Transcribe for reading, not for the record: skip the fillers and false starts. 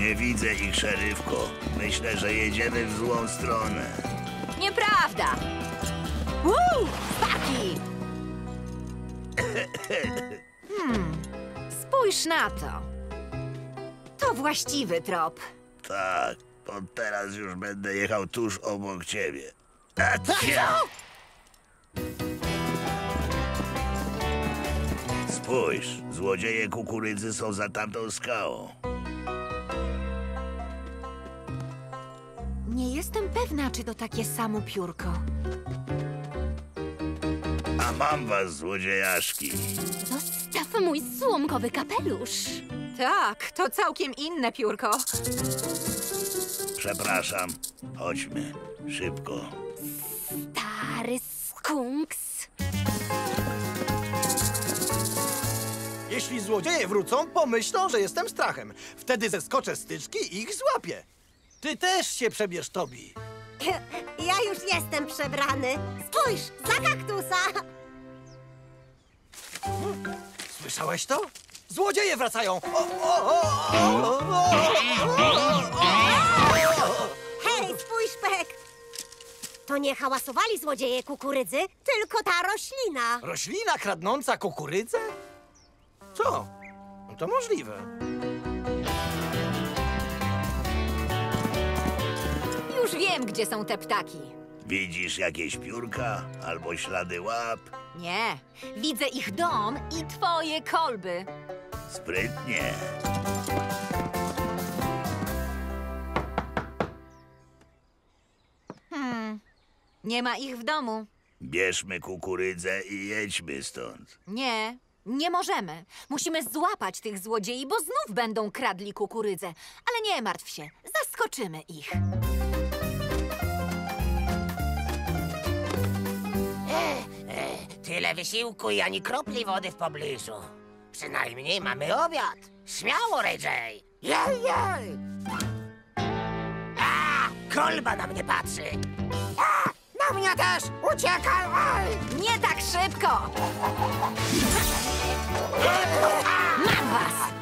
Nie widzę ich, szeryfko. Myślę, że jedziemy w złą stronę. Nieprawda! Spaki! Spójrz na to. To właściwy trop. Tak, od teraz już będę jechał tuż obok ciebie. Acia! Spójrz, złodzieje kukurydzy są za tamtą skałą. Nie jestem pewna, czy to takie samo piórko. A mam was, złodziejaszki. Zostaw mój słomkowy kapelusz. Tak, to całkiem inne piórko. Przepraszam. Chodźmy, szybko. Stary skunks. Jeśli złodzieje wrócą, pomyślą, że jestem strachem. Wtedy zeskoczę z tyczki i ich złapię. Ty też się przebierz, Tobi. Ja już jestem przebrany. Spójrz, za kaktusa. Słyszałeś to? Złodzieje wracają! Hej, spójrz, Pek. To nie hałasowali złodzieje kukurydzy, tylko ta roślina. Roślina kradnąca kukurydzę? Co? No to możliwe. Już wiem, gdzie są te ptaki. Widzisz jakieś piórka albo ślady łap? Nie, widzę ich dom i twoje kolby. Sprytnie. Nie ma ich w domu. Bierzmy kukurydzę i jedźmy stąd. Nie, nie możemy. Musimy złapać tych złodziei, bo znów będą kradli kukurydzę. Ale nie martw się, zaskoczymy ich. Tyle wysiłku i ani kropli wody w pobliżu. Przynajmniej mamy obiad. Śmiało, Ray J. Jej, jej! A! Kolba na mnie patrzy. A! Na mnie też! Uciekaj! Aj! Nie tak szybko! Mam was!